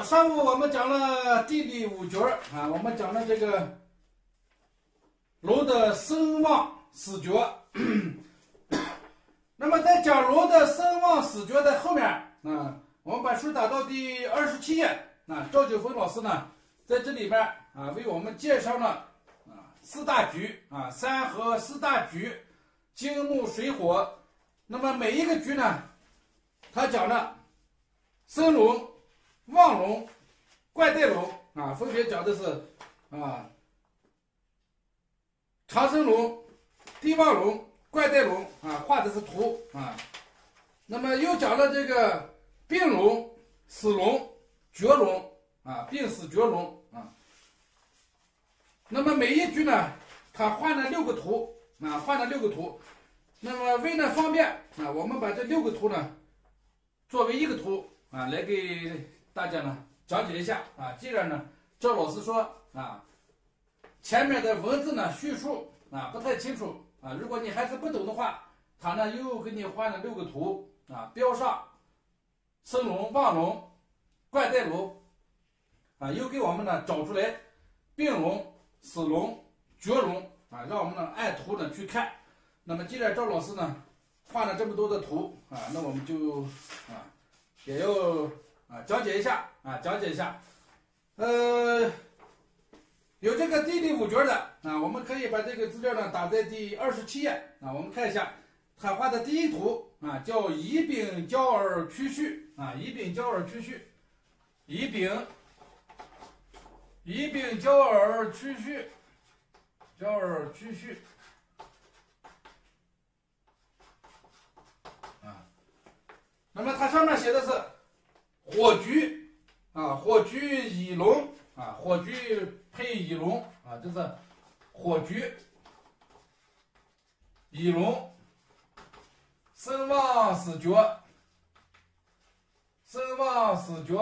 上午我们讲了地理五角啊，我们讲了这个龙的生旺死角。那么在讲龙的生旺死角的后面啊，我们把书打到第27页啊，赵九峰老师呢在这里边啊为我们介绍了四大局啊，三合四大局，金木水火。那么每一个局呢，他讲了生龙、旺龙、怪带龙啊，分别讲的是长生龙、地旺龙、怪带龙啊，画的是图啊。那么又讲了这个病龙、死龙、绝龙啊，病死绝龙啊。那么每一局呢，他画了6个图啊，画了6个图。那么为了方便啊，我们把这6个图呢作为一个图啊，来给大家呢讲解一下啊。既然呢赵老师说啊，前面的文字呢叙述啊不太清楚啊，如果你还是不懂的话，他呢又给你画了6个图啊，标上生龙、旺龙、怪带龙啊，又给我们呢找出来病龙、死龙、绝龙啊，让我们呢按图呢去看。那么既然赵老师呢画了这么多的图啊，那我们就也要讲解一下啊，讲解一下。有这个地理五角的啊，我们可以把这个资料呢打在第27页啊，我们看一下他画的第一图啊，叫乙丙交耳曲序啊，乙丙交耳曲序，乙丙交耳曲序，交耳曲序。那么它上面写的是火局啊，火局乙龙啊，火局配乙龙啊，这是火局乙龙，生旺死角，生旺死角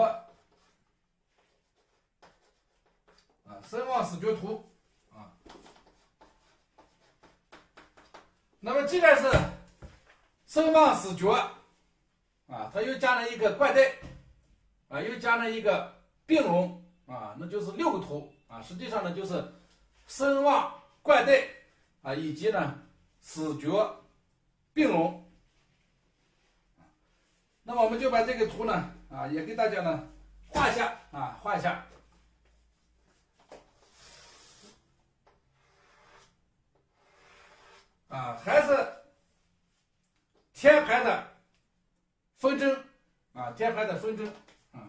啊，生旺死角图啊。那么既然是生旺死角啊，它又加了一个怪带啊，又加了一个病龙啊，那就是6个图啊。实际上呢，就是生旺、怪带啊，以及呢死角、病龙。那么我们就把这个图呢啊，也给大家呢画一下啊，画一下。啊，还是天牌的纷争啊，天牌的纷争啊。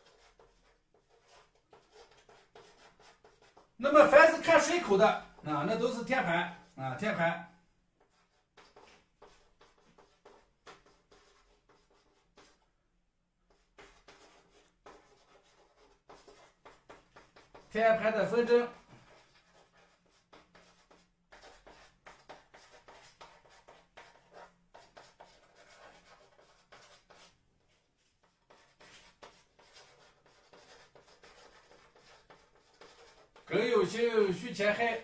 那么凡是看水口的啊，那都是天牌啊，天牌。天牌的纷争。更有幸续前害。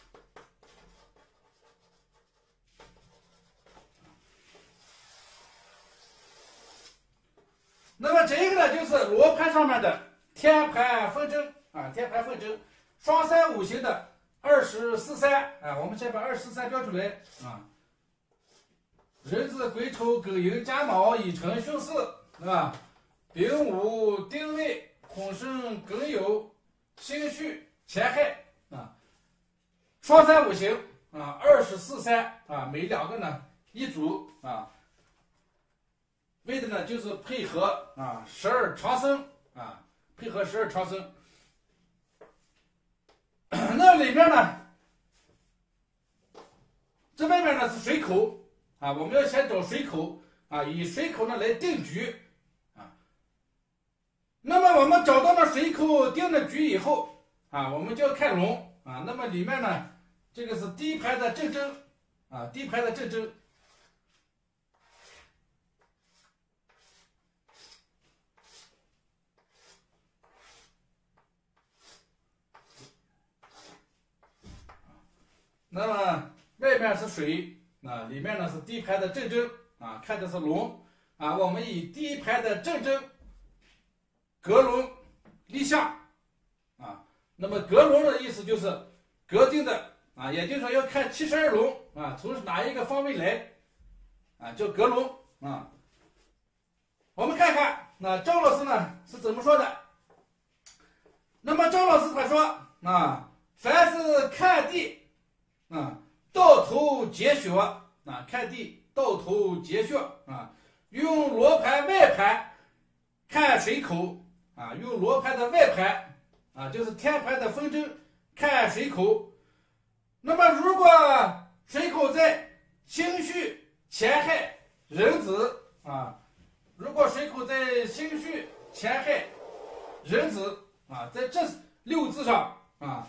那么这个呢，就是罗盘上面的天盘纷争啊，天盘纷争，双三五行的243啊，我们先把243标出来啊。壬子、癸丑、庚寅、甲卯、乙辰、巽巳啊，丙午、丁未、孔申、庚酉、辛戌、乾亥啊，双三五行啊，243啊，每2个呢一组啊，为的呢就是配合啊12长生啊，配合12长生。那里面呢，这外面呢是水口啊，我们要先找水口啊，以水口呢来定局啊。那么我们找到了水口定了局以后啊，我们就要看龙啊。那么里面呢，这个是第一排的正征啊，第一排的正征。那么外面是水啊，里面呢是第一排的正征啊，看的是龙啊。我们以第一排的正征格龙立项啊。那么格隆的意思就是格定的啊，也就是说要看72龙啊从哪一个方位来啊，叫格隆啊。我们看看那赵老师呢是怎么说的。那么赵老师他说啊，凡是看地啊到头结穴啊，看地到头结穴啊，用罗盘外盘看水口啊，用罗盘的外盘啊，就是天盘的分针看水口。那么如果水口在星戌乾亥壬子啊，如果水口在星戌乾亥壬子啊，在这6个字上啊，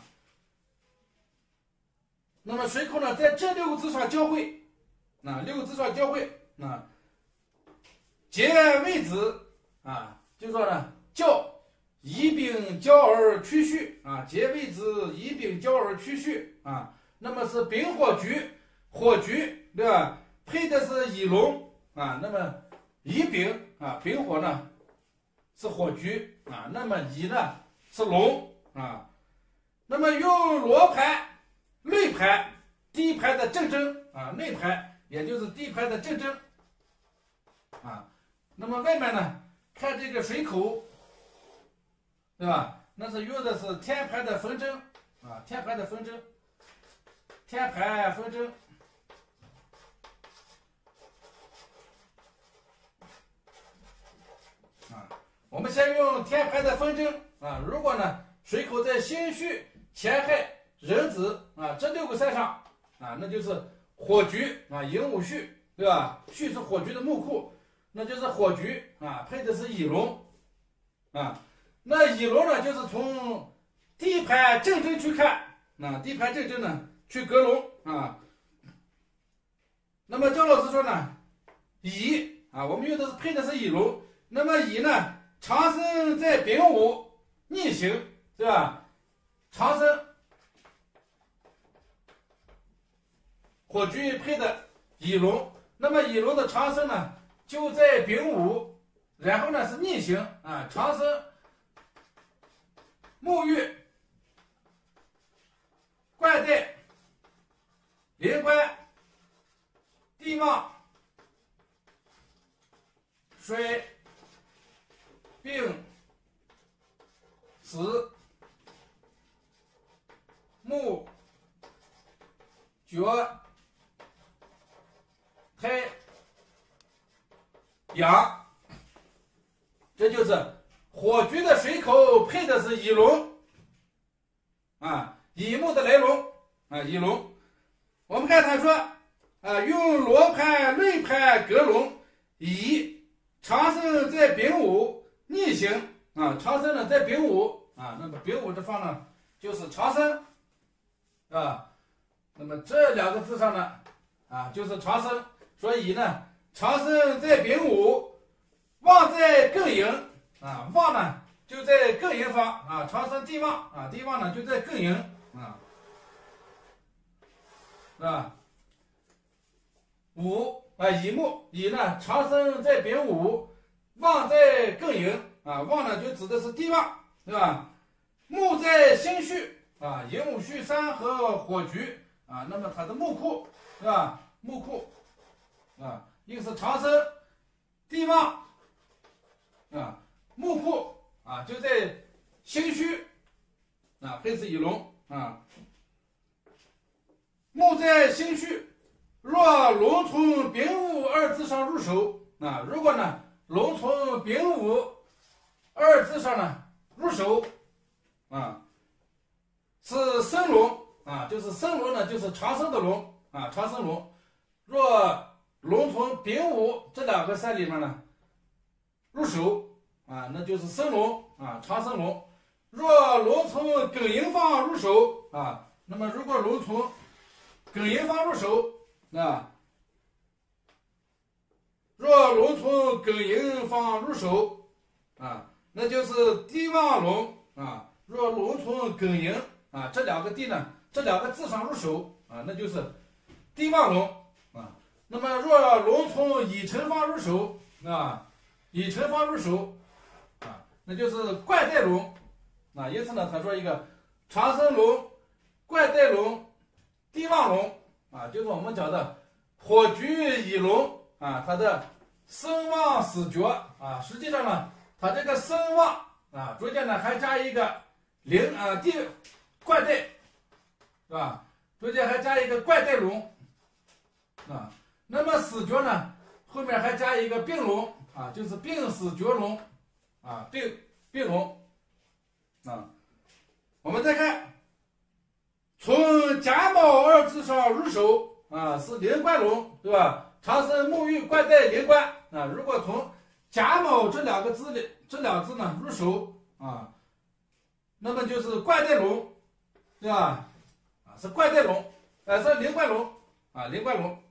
那么水口呢在这6个字上交汇啊，6个字上交汇啊，结位子啊，就说呢叫乙丙交而趋戌啊，结位子乙丙交而趋戌啊，那么是丙火局，火局对吧？配的是乙龙啊，那么乙丙啊，丙火呢是火局啊，那么乙呢是龙啊，那么用罗盘、内盘、地盘的正针啊，内盘也就是地盘的正针啊，那么外面呢看这个水口，对吧？那是用的是天盘的分针啊，天盘的分针，天盘分针啊。我们先用天盘的分针啊，如果呢水口在星戌乾亥壬子啊这6个赛上啊，那就是火局啊，寅午戌，对吧？戌是火局的木库，那就是火局啊，配的是乙龙啊。那乙龙呢，就是从地盘正针去看啊，地盘正针呢去格龙啊。那么焦老师说呢，乙啊，我们用的是配的是乙龙，那么乙呢长生在丙午逆行，对吧？长生火局配的乙龙，那么乙龙的长生呢就在丙午，然后呢是逆行啊，长生沐浴冠带临官地旺水病死木脚胎阳，这就是火局的水口配的是乙龙啊，乙木的来龙啊，乙龙。我们看他说啊，用罗盘内盘格龙，乙长生在丙午逆行啊，长生呢在丙午啊，那么丙午这方呢就是长生啊，那么这2个字上呢啊就是长生，所以呢长生在丙午，旺在艮寅啊，旺呢就在艮寅方啊，长生地旺啊，地旺呢就在艮寅啊，是吧？午啊，乙木，乙呢长生在丙午，旺在艮寅啊，旺呢就指的是地旺，对吧？木在辛戌啊，寅午戌三合火局啊，那么它的木库，对吧？木库啊，又是长生地旺啊，木库啊就在辛戌啊，配是乙龙啊。木在辛戌，若龙从丙午2字上入手啊，如果呢龙从丙午2字上呢入手啊，是生龙啊，就是生龙呢就是长生的龙啊，长生龙。若龙从丙午这2个赛里面呢入手啊，那就是生龙啊，长生龙。若龙从艮寅方入手啊，那么如果龙从艮寅方入手啊，若龙从艮寅方入手啊，那就是地旺龙啊。若龙从艮寅啊这2个地呢，这2个字上入手啊，那就是地旺龙啊。那么若龙从乙辰方入手啊，乙辰方入手啊，那就是冠带龙啊，因此呢，他说一个长生龙、怪带龙、帝王龙啊，就是我们讲的火炬蚁龙啊，它的声望死绝啊，实际上呢，它这个声望啊，中间呢还加一个怪带，是吧？中间还加一个怪带龙啊，那么死绝呢，后面还加一个病龙啊，就是病死绝龙啊，病龙啊。我们再看，从甲卯二字上入手啊，是灵官龙，对吧？长生沐浴怪带灵官啊。如果从甲卯这两个字呢入手啊，那么就是怪带龙，对吧？啊，是怪带龙，是灵官龙啊，灵官龙。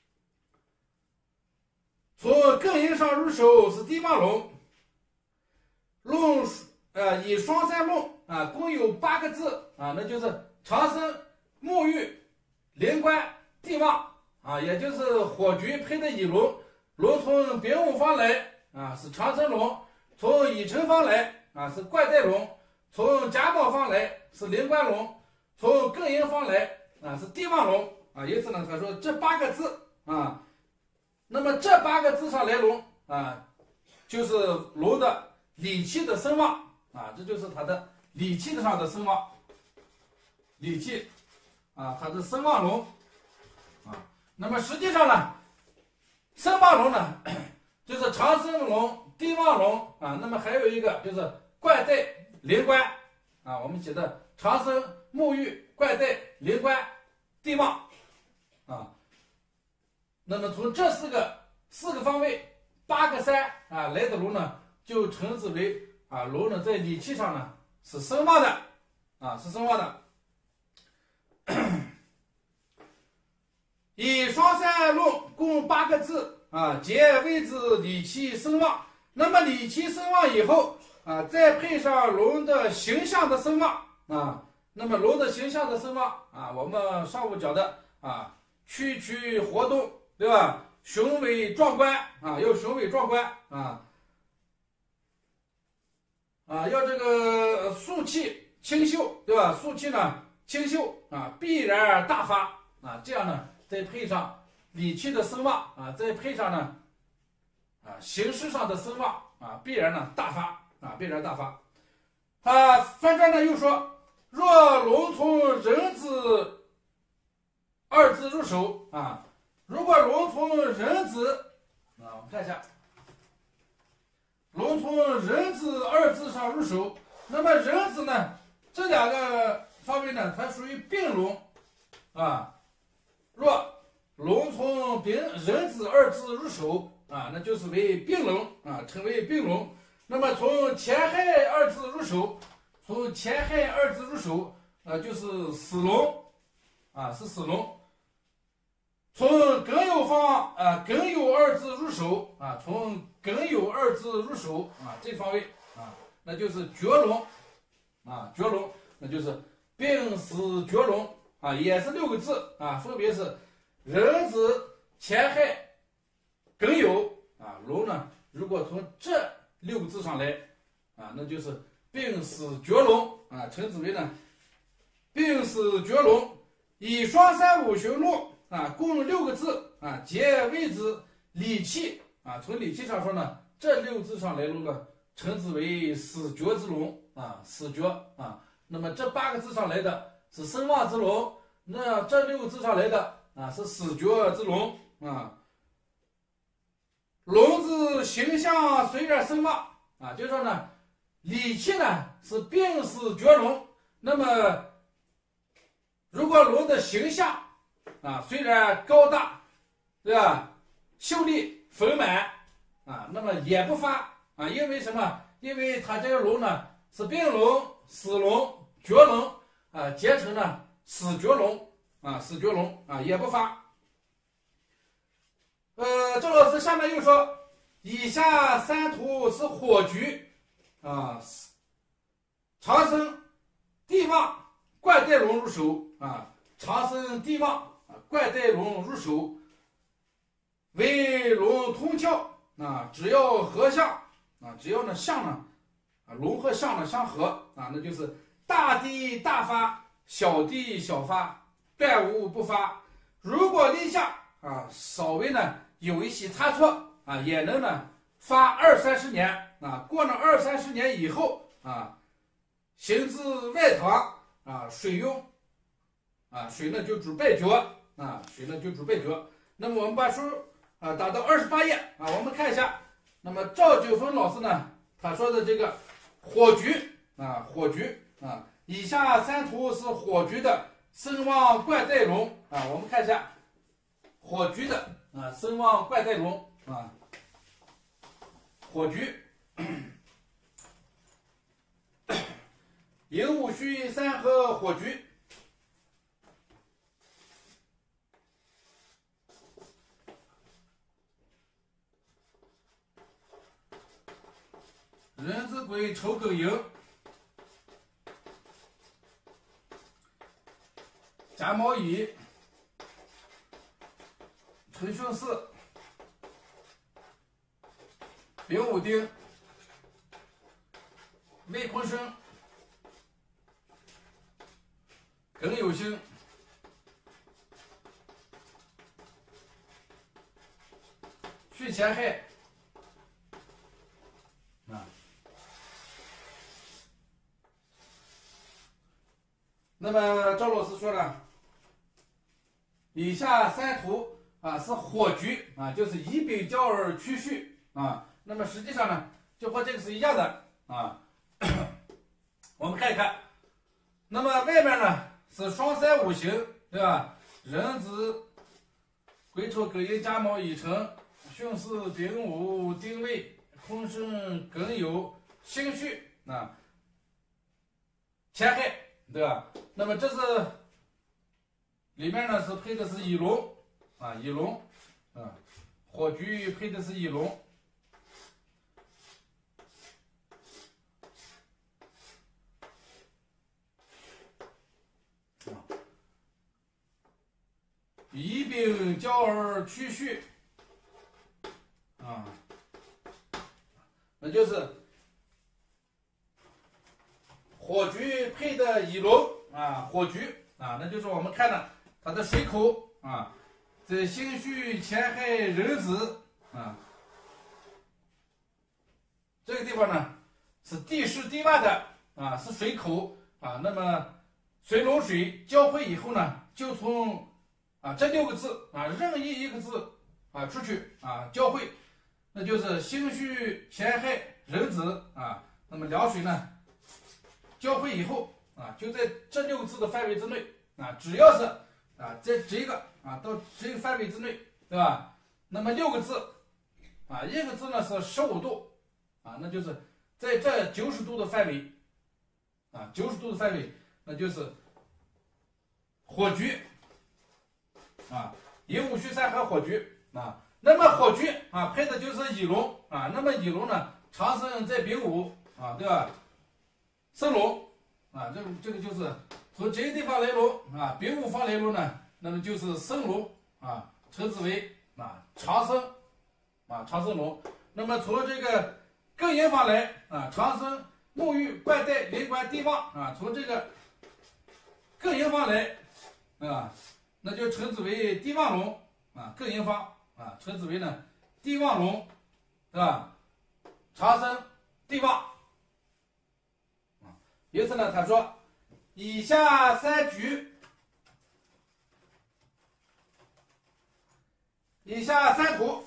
从艮寅上入手是帝王龙，龙以双三龙啊，共有8个字啊，那就是长生、沐浴、灵官、帝王啊，也就是火炬配的蚁龙，龙从丙午方来啊，是长生龙；从乙辰方来啊，是怪带龙；从甲卯方来是灵官龙；从艮寅方来啊，是帝王龙啊。因此呢，他说这8个字啊，那么这8个字上来龙啊，就是龙的理气的声望啊，这就是它的理气上的声望，理气啊，它是声望龙啊。那么实际上呢，声望龙呢，就是长生龙、帝王龙啊。那么还有一个就是怪带灵官啊，我们写的长生、沐浴、怪带、灵官、帝王啊。那么从这四个方位8个山啊来的龙呢，就称之为啊龙呢在理气上呢是声望的啊，是声望的。以双三龙共8个字啊，皆谓之理气声望。那么理气声望以后啊，再配上龙的形象的声望啊，那么龙的形象的声望啊，我们上午讲的啊，区活动，对吧？雄伟壮观啊，要雄伟壮观啊，要这个肃气清秀，对吧？肃气呢清秀啊，必然大发啊，这样呢再配上理气的声望啊，再配上呢形式上的声望啊，必然呢大发啊，必然大发。翻转呢又说，若龙从人子2字入手啊，如果龙从人子啊，我们看一下，龙从人子2字上入手，那么人子呢这2个方面呢，它属于病龙啊。若龙从人子2字入手啊，那就是为病龙啊，称为病龙。那么从乾亥2字入手，从乾亥2字入手就是死龙啊，是死龙。从庚酉方庚酉2字入手啊，从庚酉2字入手啊，这方位啊，那就是绝龙啊，绝龙，那就是病死绝龙啊，也是6个字啊，分别是壬子、乾亥、庚酉啊。龙呢，如果从这6个字上来啊，那就是病死绝龙啊，称之为呢病死绝龙。以双三五行龙啊，共6个字啊，皆谓之理气啊。从理气上说呢，这6个字上来龙呢，称之为死绝之龙啊，死绝啊。那么这8个字上来的是声望之龙，那这6个字上来的啊是死绝之龙啊。龙之形象虽然声望啊，就说呢，理气呢是病死绝龙。那么如果龙的形象啊虽然高大，对吧，秀丽丰满啊，那么也不发啊，因为什么？因为它这个龙呢是病龙、死龙、绝龙啊，结成呢死绝龙啊，死绝龙啊也不发。周老师下面又说，以下3图是火炬啊，长生、帝王、怪带龙入手啊，长生、帝王啊，怪带龙入手，为龙通窍啊，只要合相啊，只要呢相呢啊，龙和象呢相合啊，那就是大地大发，小地小发，断无不发。如果立夏啊，稍微呢有一些差错啊，也能呢发20-30年啊。过了20-30年以后啊，行至外堂啊，水用啊，水呢就主败绝啊，水呢就主败绝。那么我们把书啊打到28页啊，我们看一下。那么赵九峰老师呢，他说的这个火局啊，火局啊，以下3图是火局的声望冠带龙啊，我们看一下火局的啊声望冠带龙啊，火局。寅午戌三合火局。壬子癸丑庚寅，甲卯乙，辰戌巳，丙午丁，未坤申，庚酉辛，戌乾亥。那么赵老师说了，以下3图啊是火局啊，就是以丙交而趋戌啊。那么实际上呢，就和这个是一样的啊。我们看一看，那么外面呢是双三五行，对吧？壬子、癸丑、庚寅、甲卯、乙辰、巽巳、丙午、丁未、坤申、庚酉、辛戌啊，乾亥。对吧？那么这是里面呢是配的是乙龙啊，乙龙啊，火局配的是乙龙。以丙交而趋戌啊，那就是火局配的乙龙啊，火局啊，那就是我们看的它的水口啊，在辛戌乾亥壬子啊这个地方呢是地势低洼的啊，是水口啊。那么水龙水交汇以后呢，就从啊这6个字啊任意一个字啊出去啊交汇，那就是辛戌乾亥壬子啊。那么两水呢交汇以后啊，就在这6个字的范围之内啊，只要是啊在这个啊到这个范围之内，对吧？那么6个字啊，一个字呢是15度啊，那就是在这90度的范围啊，90度的范围，那就是火局啊，寅午戌三合火局啊。那么火局啊配的就是乙龙啊，那么乙龙呢长生在丙午啊，对吧？生龙啊，这个就是从这个地方来龙啊，丙午方来龙呢，那么就是生龙啊，称之为啊长生啊长生龙。那么从这个庚寅方来啊，长生沐浴冠带临官地旺啊，从这个庚寅方来啊，那就称之为地旺龙啊，庚寅方啊，称之为呢地旺龙，对吧？长生地旺。因此呢，他说以下3局，以下3图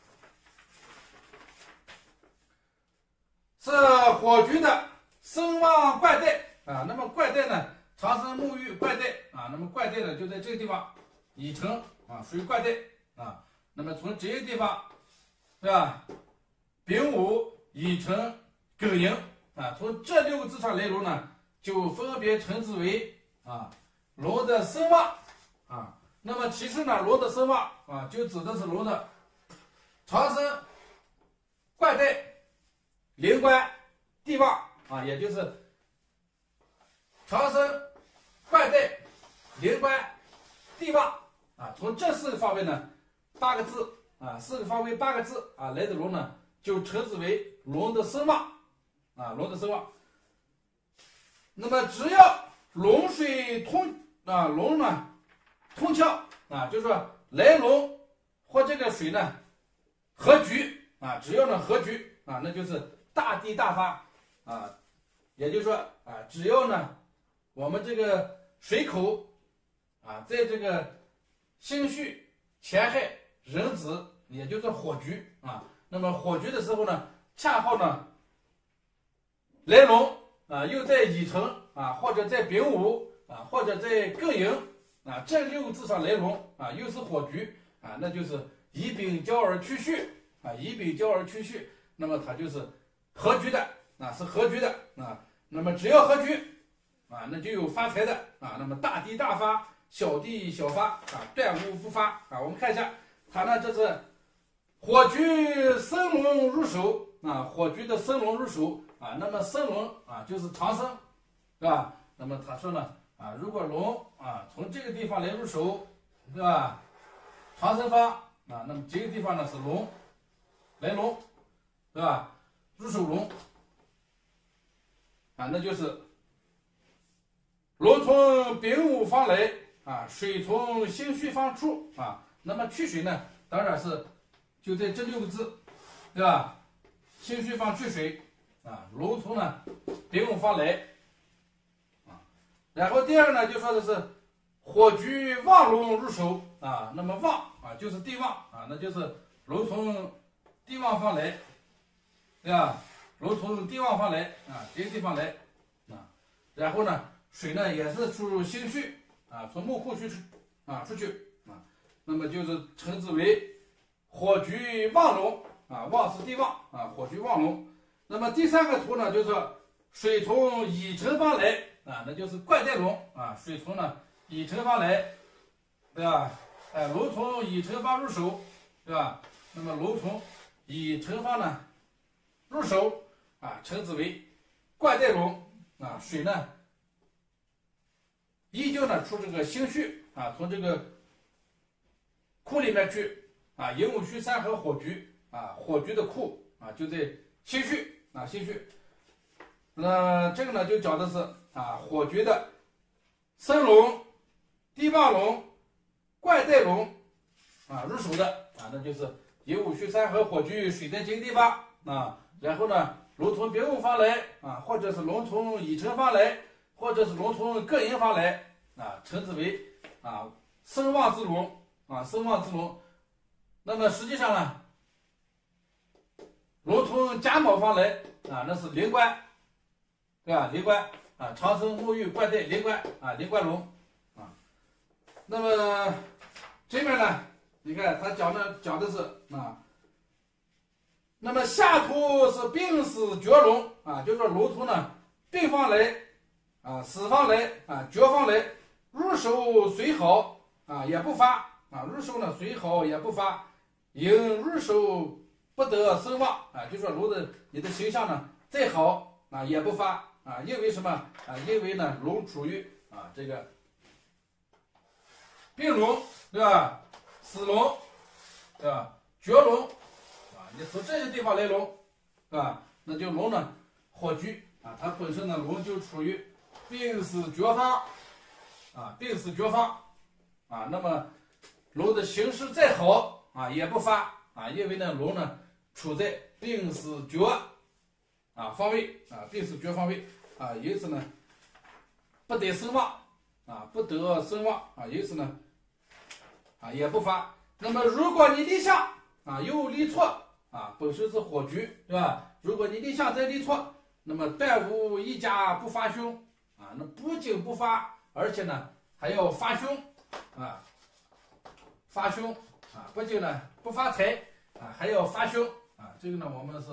是火局的声望冠带啊。那么冠带呢，长生沐浴冠带啊，那么冠带呢就在这个地方，乙辰啊属于冠带啊。那么从这个地方，对吧？丙午、乙辰、庚寅。啊，从这6个字上来龙呢，就分别称之为啊龙的声望啊。那么其实呢，龙的声望啊，就指的是龙的长生、冠带、临官、地旺啊，也就是长生、冠带、临官、地旺啊。从这4个方位呢，8个字啊，4个方位8个字啊来的龙呢，就称之为龙的声望。 啊，龙的声望。那么只要龙水通啊，龙呢通窍啊，就是说来龙或这个水呢合局啊，只要呢合局啊，那就是大地大发啊，也就是说啊，只要呢我们这个水口啊，在这个星戌乾亥壬子，也就是火局啊，那么火局的时候呢，恰好呢来龙啊，又在乙辰啊，或者在丙午啊，或者在艮寅啊，这6个字上来龙啊，又是火局啊，那就是乙丙交而趋戌啊，乙丙交而趋戌，那么它就是合局的啊，是合局的啊。那么只要合局啊，那就有发财的啊。那么大地大发，小地小发啊，断无不发啊。我们看一下，它呢这是火局生龙入手啊，火局的生龙入手啊。那么生龙啊就是长生，是吧？那么他说呢啊，如果龙啊从这个地方来入手，对吧？长生发啊，那么这个地方呢是龙来龙，对吧？入手龙啊，那就是龙从丙午方来啊，水从星戌方出啊。那么去水呢，当然是就在这6个字，对吧？星戌方去水啊，龙从呢丙午方来啊。然后第二呢，就说的是火局旺龙入手啊。那么旺啊就是地旺啊，那就是龙从地旺方来，对吧？龙从地旺方来啊，这个地方来啊。然后呢，水呢也是出入星戌啊，从木库区出去啊。那么就是称之为火局旺龙啊，旺是地旺啊，火局旺龙。那么第3个图呢，就是说水从乙辰方来啊，那就是怪带龙啊，水从呢乙辰方来，对吧？龙从乙辰方入手，对吧？那么龙从乙辰方呢入手啊，称之为怪带龙啊。水呢依旧呢出这个星戌啊，从这个库里面去啊，寅午戌三合火局啊，火局的库啊就在星戌啊，星戌。那这个呢就讲的是啊，火局的生龙、地旺龙、怪带龙啊入手的啊，那就是寅午戌三合火局，水在这个地方啊。然后呢，龙从丙午方来啊，或者是龙从乙辰方来，或者是龙从艮寅方来啊，称之为啊生旺之龙啊，生旺之龙。那么实际上呢，龙从甲卯方来啊，那是灵官，对吧？灵官啊，长生沐浴怪带灵官啊，灵官龙啊。那么这边呢，你看他讲的是啊。那么下图是病死绝龙啊，就是说龙从呢病方来啊，死方来啊，绝方来，入手虽好啊也不发啊，入手呢虽好也不发，因入手不得声望啊，就说龙的你的形象呢再好啊也不发啊，因为什么啊？因为呢龙处于啊这个病龙，对吧？死龙，对吧？绝龙。你从这些地方来龙，啊，那就龙呢火局啊，它本身呢龙就处于病死绝方啊，病死绝方啊。那么龙的形势再好啊也不发啊，因为呢龙呢处在病死绝啊方位啊，病死绝方位啊，因此呢不得声望啊，不得声望啊，因此呢啊也不发。那么如果你立项啊又立错。啊，本身是火局，对吧？如果你立项再立错，那么断无一家不发凶啊，那不仅不发，而且呢还要发凶啊，发凶啊，不仅呢不发财啊，还要发凶啊。这个呢我们是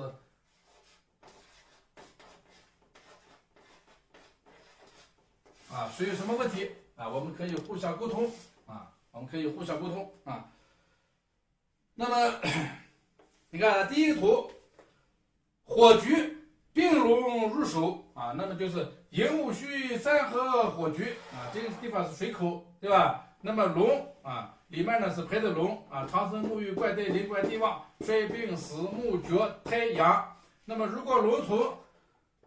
啊，所以有什么问题啊，我们可以互相沟通啊，我们可以互相沟通啊。那么。你看第一个图，火局并龙入手啊，那么就是寅午戌三合火局啊，这个地方是水口，对吧？那么龙啊，里面呢是排的龙啊，长生沐浴怪带灵官地旺衰病死木绝胎阳。那么如果龙从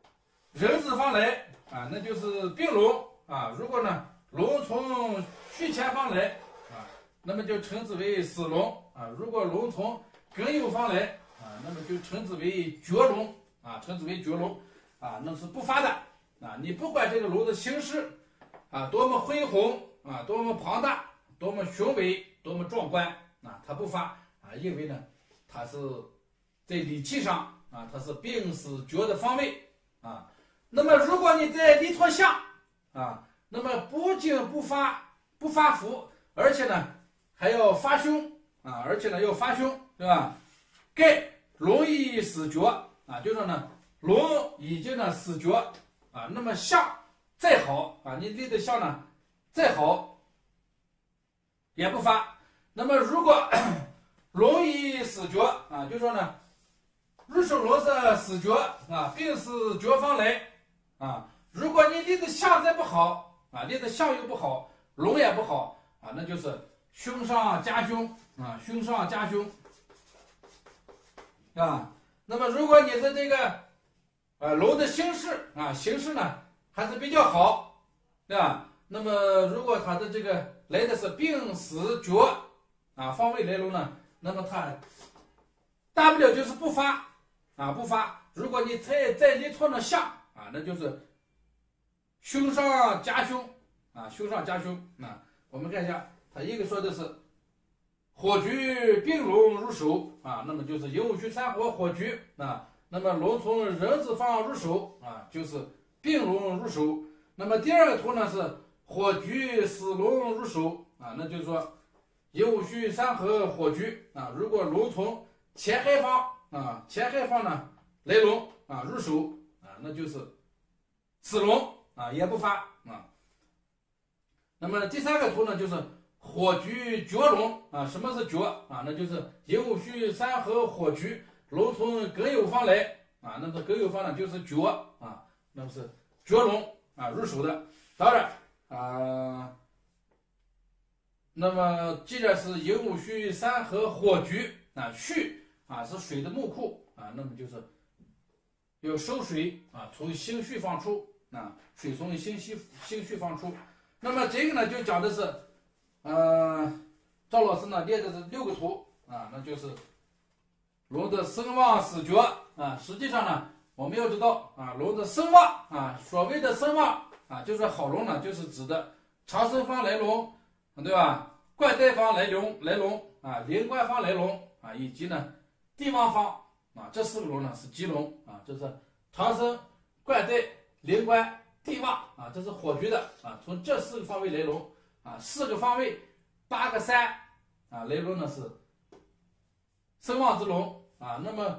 人字方来啊，那就是并拢啊。如果呢龙从续前方来啊，那么就称之为死龙啊。如果龙从艮右方来啊，那么就称之为绝龙啊，称之为绝龙啊，那是不发的啊。你不管这个龙的形式啊多么恢宏啊，多么庞大，多么雄伟，多么壮观啊，它不发啊，因为呢它是在理气上啊，它是并死绝的方位啊。那么如果你在离错相啊，那么不仅不发福，而且呢还要发凶啊，而且呢要发凶，对吧？盖龙已死绝啊，就说呢龙已经呢死绝啊，那么相再好啊，你立的相呢再好也不发。那么如果龙已死绝啊，就说呢入手龙是死绝啊，并死绝方来啊。如果你立的相再不好啊，立的相又不好，龙也不好啊，那就是凶上加凶啊，凶上加凶啊。那么如果你的这个龙的形势呢还是比较好，对吧？那么如果它的这个来的是并死绝啊方位来龙呢，那么它大不了就是不发啊，不发。如果你再立错了相啊，那就是凶上加凶啊，凶上加凶啊。我们看一下，它一个说的是火局并龙入手啊，那么就是寅午戌三火火局啊。那么龙从人字方入手啊，就是并龙入手。那么第二个图呢是火局死龙入手啊，那就是说寅午戌三合火局啊。如果龙从前亥方啊，前亥方呢来龙啊入手啊，那就是死龙啊，也不发啊。那么第三个图呢就是火局绝龙啊，什么是绝啊？那就是寅午戌三合火局，龙从艮右方来啊，那么艮右方呢就是绝啊，那么是绝龙啊入手的。当然啊，那么既然是寅午戌三合火局啊，戌啊是水的木库啊，那么就是要收水啊，从星戌方出啊，水从星戌方出。那么这个呢就讲的是，赵老师呢列的是6个图啊，那就是龙的生旺死绝啊。实际上呢，我们要知道啊，龙的生旺啊，所谓的生旺啊，就是好龙呢，就是指的长生方来龙，对吧？冠带方来龙啊，临官方来龙啊，以及呢地旺方啊，这4个龙呢是吉龙啊，这是长生、冠带、临官、地旺啊，这是火局的啊。从这4个方位来龙啊，4个方位8个3啊来龙呢是生旺之龙啊。那么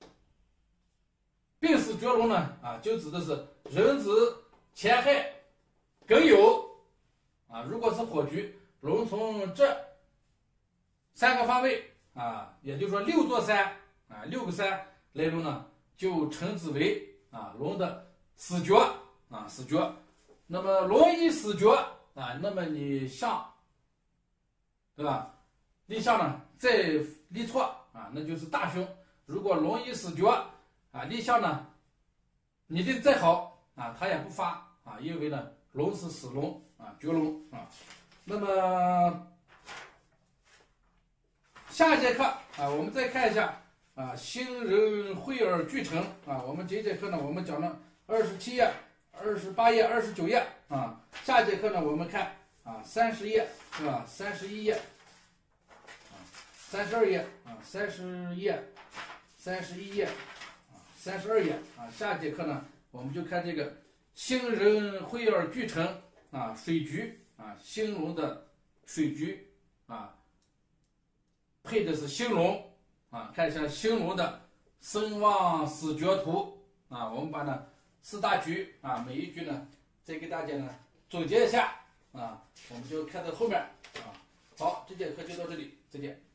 并死绝龙呢啊，就指的是壬子、乾亥、庚酉啊。如果是火局，龙从这3个方位啊，也就是说6座山啊，6个山来龙呢，就称之为啊龙的死绝啊，死绝。那么龙一死绝啊，那么你相，对吧？立相呢再立错啊，那就是大凶。如果龙一死绝啊，立相呢你立再好啊，它也不发啊，因为呢龙是死龙啊，绝龙啊。那么下一节课啊，我们再看一下啊，星人会而俱成啊。我们这节课呢，我们讲了27页、28页、29页啊。下节课呢，我们看啊30页是吧？31页啊，32页啊，30页、31页啊，32页啊。下节课呢，我们就看这个星人会而俱成啊，水局啊，兴隆的水局啊。配的是兴隆啊，看一下兴隆的生旺死绝图啊。我们把呢4大局啊，每一局呢再给大家呢总结一下啊，我们就看到后面啊。好，这节课就到这里，再见。